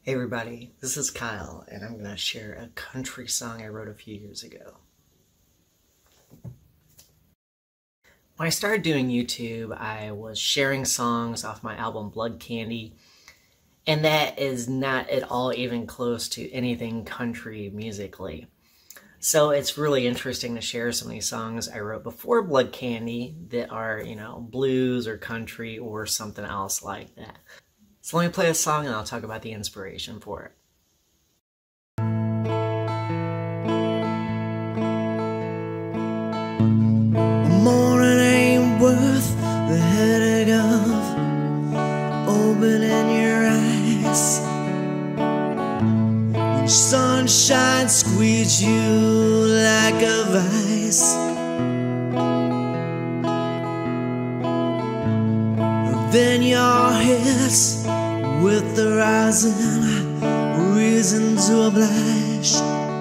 Hey everybody, this is Kyle, and I'm going to share a country song I wrote a few years ago. When I started doing YouTube, I was sharing songs off my album Blood Candy, and that is not at all even close to anything country musically. So it's really interesting to share some of these songs I wrote before Blood Candy that are, blues or country or something else like that. So let me play a song and I'll talk about the inspiration for it. Morning ain't worth the headache of opening your eyes. When sunshine squeezes you like a vice, then your head's with the rising reason to oblige.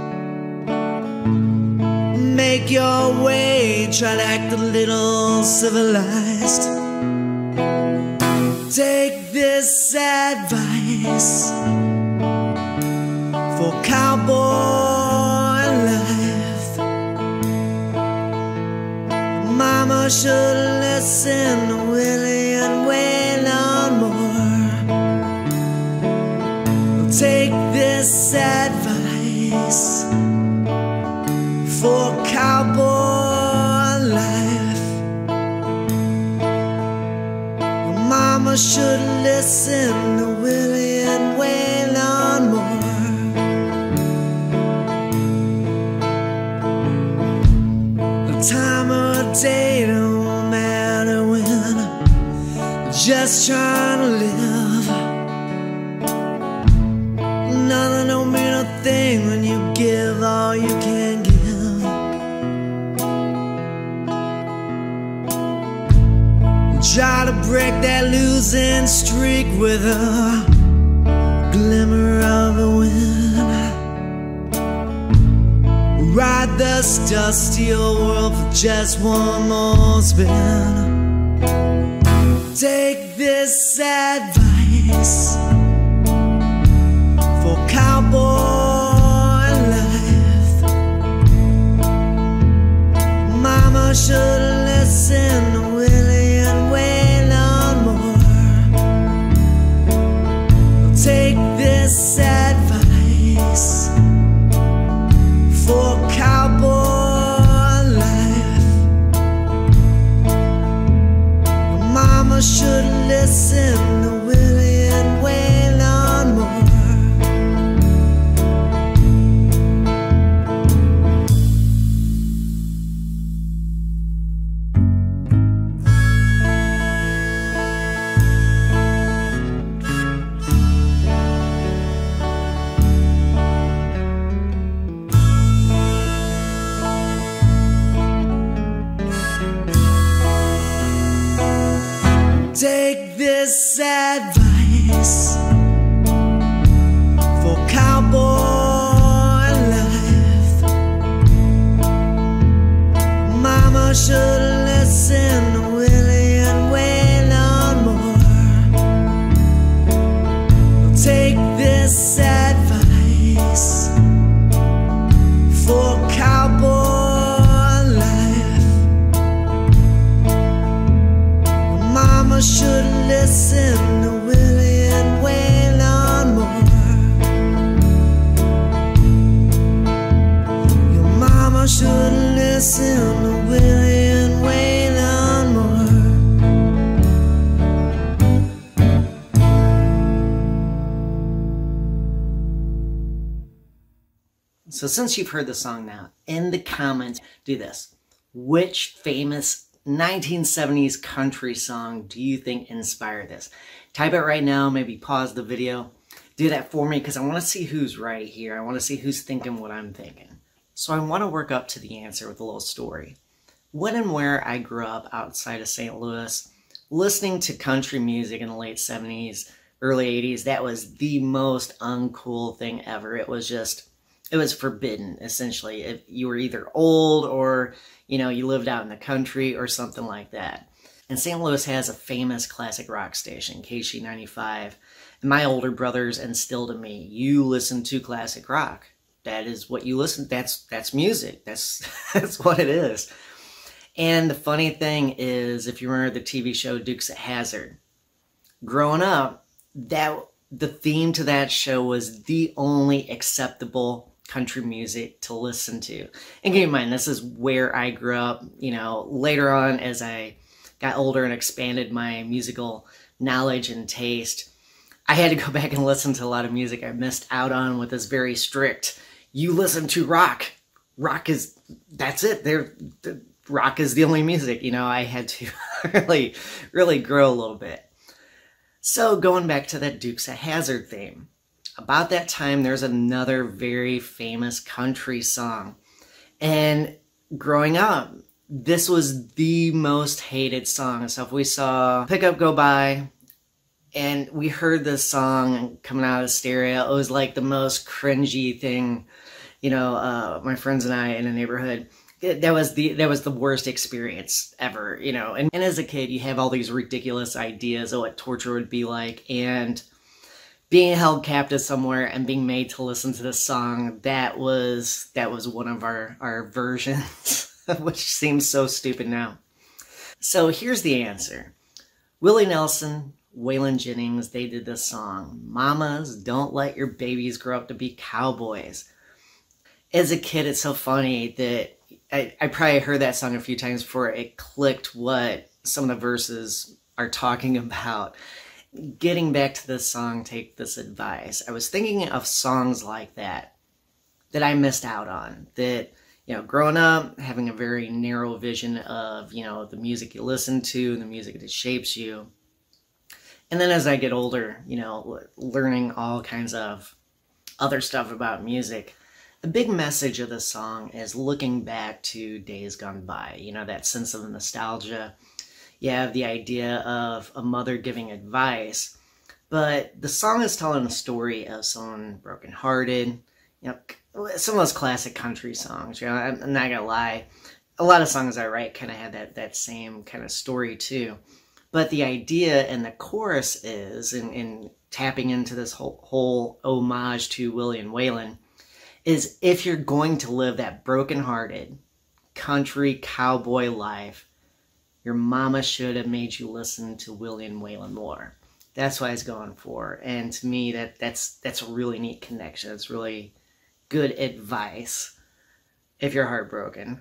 Make your way, try to act a little civilized. Take this advice for cowboy life. Mama should listen to Willie and Waylon Moore. Take this advice for cowboy life. Mama should listen to Willie and Waylon Moore. The time of day don't matter when, just trying to live. Nothing don't mean a thing when you give all you can give. Try to break that losing streak with a glimmer of a win. Ride the dusty old world for just one more spin. Take this advice for cowboy life. Mama should listen to Willie and Waylon Moore. Take this advice for cowboy life. Mama should listen to Willie and Waylon Moore. Take this advice for cowboy life. Mama should listen to Willie and Waylon Moore. Take this advice for cowboy life. Mama should listen to Willie and Waylon Moore. Your mama should listen to Willie and Waylon So since you've heard the song now, in the comments, do this. Which famous 1970s country song do you think inspired this? Type it right now, maybe pause the video. Do that for me because I want to see who's right here. I want to see who's thinking what I'm thinking. So I want to work up to the answer with a little story. When and where I grew up outside of St. Louis, listening to country music in the late 70s, early 80s, that was the most uncool thing ever. It was forbidden, essentially. If you were either old or, you lived out in the country or something like that. And St. Louis has a famous classic rock station, KC95. And my older brothers instilled in me, you listen to classic rock. That is what you listen, that's music. That's what it is. And the funny thing is, if you remember the TV show Dukes of Hazzard, growing up, the theme to that show was the only acceptable country music to listen to. And keep in mind, this is where I grew up. You know, later on as I got older and expanded my musical knowledge and taste, I had to go back and listen to a lot of music I missed out on with this very strict, you listen to rock. Rock is, that's it. Rock is the only music. You know, I had to really grow a little bit. So going back to that Dukes of Hazzard theme, about that time, there's another very famous country song. And growing up, this was the most hated song. So if we saw Pickup go by and we heard this song coming out of the stereo, it was like the most cringy thing, you know, my friends and I in the neighborhood. That was the worst experience ever, you know. And as a kid, you have all these ridiculous ideas of what torture would be like, and being held captive somewhere and being made to listen to this song, that was one of our versions, which seems so stupid now. So here's the answer. Willie Nelson, Waylon Jennings, they did this song, Mamas, Don't Let Your Babies Grow Up to Be Cowboys. As a kid, it's so funny that I probably heard that song a few times before it clicked what some of the verses are talking about. Getting back to this song, Take This Advice, I was thinking of songs like that I missed out on. That, you know, growing up, having a very narrow vision of, you know, the music you listen to, the music that shapes you. And then as I get older, you know, learning all kinds of other stuff about music, the big message of the song is looking back to days gone by, you know, that sense of nostalgia. You have the idea of a mother giving advice, but the song is telling a story of someone brokenhearted. You know, some of those classic country songs, you know, I'm not gonna lie, a lot of songs I write kind of had that same kind of story too. But the idea in the chorus is, in tapping into this whole homage to Willie and Waylon, is if you're going to live that brokenhearted country cowboy life, your mama should have made you listen to Willie and Waylon more. That's what I was going for. And to me, that's a really neat connection. It's really good advice if you're heartbroken.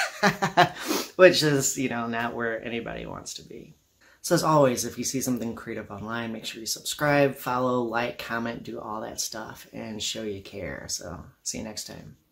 Which is, you know, not where anybody wants to be. So as always, if you see something creative online, make sure you subscribe, follow, like, comment, do all that stuff, and show you care. So see you next time.